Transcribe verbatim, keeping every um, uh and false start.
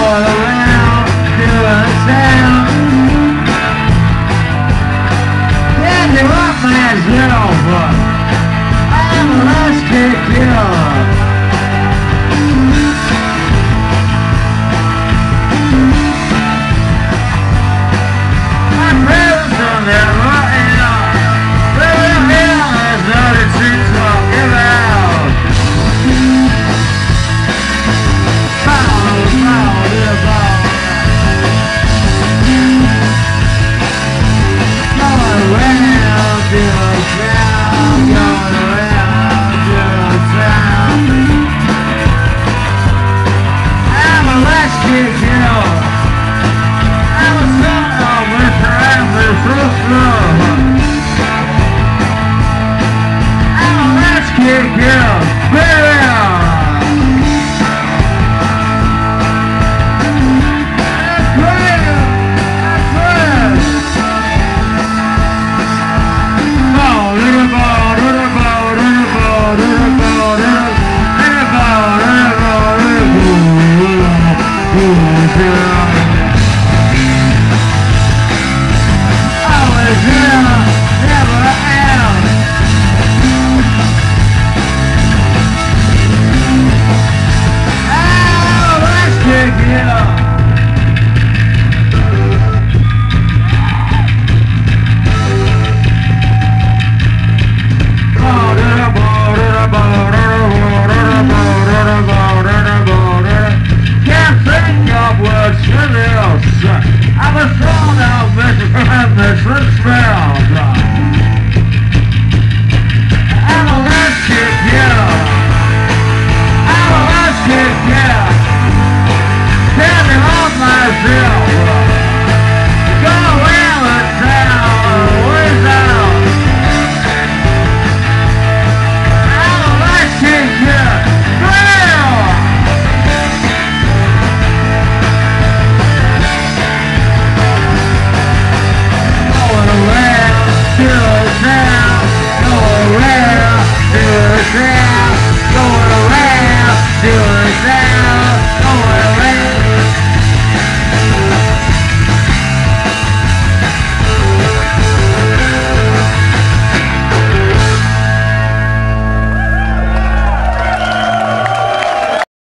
around to the sound. Can't give up myself. I'm a lusty killer. My presence on that rotten up. Living here is not a treat I'll give out. Bow, bow, dear bow. Going around to the sound, going around to the sound. I'm a lusty killer. I'm a son of Mister Mister Slow. I'm a lusty killer, baby. I'm a son of Mister Smells. I'm a lusty killer. I'm a lusty killer. Can't give up myself. Go around the town, ways out. I'm a lusty killer. Going around to the sound.